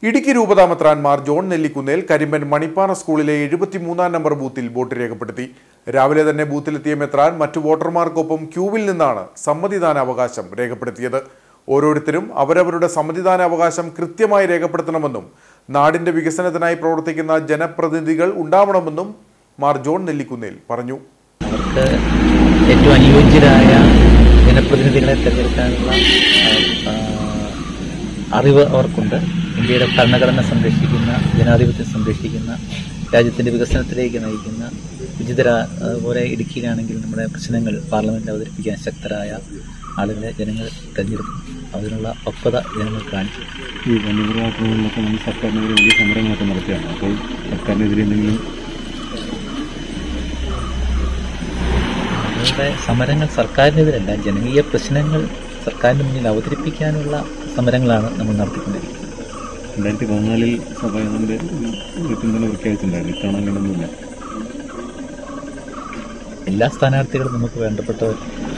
ഇടുക്കി രൂപതാമെത്രാൻ മാർ ജോൺ നെല്ലിക്കുന്നേൽ കരിമ്പൻ മണിപ്പാറ സ്കൂളിലെ 73-ാം നമ്പർ ബൂത്തിൽ വോട്ട് രേഖപ്പെടുത്തി. രാവിലെ തന്നെ ബൂത്തിലെത്തിയ മെത്രാൻ മറ്റു വോട്ടർമാർക്കൊപ്പം ക്യൂവിൽ നിന്നാണ് സമ്മതിദാനാവകാശം രേഖപ്പെടുത്തിയത്. ഓരോരുത്തരും അവരവരുടെ സമ്മതിദാനാവകാശം കൃത്യമായി രേഖപ്പെടുത്തണമെന്നും നാടിന്റെ വികസനത്തിനായി പ്രവർത്തിക്കുന്ന ജനപ്രതിനിധികൾ ഉണ്ടാവണമെന്നും മാർ ജോൺ നെല്ലിക്കുന്നേൽ പറഞ്ഞു. അവർക്ക് ഏറ്റവും അനുയോജ്യരായ ജനപ്രതിനിധികളെ തിരഞ്ഞെടുക്കാനുള്ള അറിവ് അവർക്കുണ്ട്. ഇന്ത്യയുടെ ഭരണഘടന സംരക്ഷിക്കുന്ന, ജനാധിപത്യം സംരക്ഷിക്കുന്ന, രാജ്യത്തിൻ്റെ വികസനത്തിലേക്ക് നയിക്കുന്ന അതുപോലെ ഇടുക്കിയിലാണെങ്കിൽ നമ്മുടെ പ്രശ്നങ്ങൾ പാർലമെന്റിൽ അവതരിപ്പിക്കാൻ ശക്തരായ ആളുകളെ ജനങ്ങൾ തിരഞ്ഞെടുക്കും. അതിനുള്ള പക്വത ജനങ്ങൾ കാണിച്ചു. ഈ വന്യമൃഗാക്രമണങ്ങളൊക്കെ നമ്മൾ സർക്കാരിനെതിരെ വലിയ സമരങ്ങളൊക്കെ നടത്തുകയാണ്. അപ്പോൾ സർക്കാരിനെതിരെ എന്തെങ്കിലും അവരുടെ സമരങ്ങൾ സർക്കാരിനെതിരല്ല, ജനകീയ പ്രശ്നങ്ങൾ സർക്കാരിന് മുന്നിൽ അവതരിപ്പിക്കാനുള്ള സമരങ്ങളാണ് നമ്മൾ നടത്തിക്കൊണ്ടിരിക്കുന്നത്. 2014 സഭ അതിൻ്റെ പിന്തുണ പ്രഖ്യാപിച്ചിട്ടുണ്ടായിരുന്നു. ഇത്തവണ അങ്ങനെയൊന്നുമില്ല. എല്ലാ സ്ഥാനാർത്ഥികളും നമുക്ക് വേണ്ടപ്പെട്ടവർ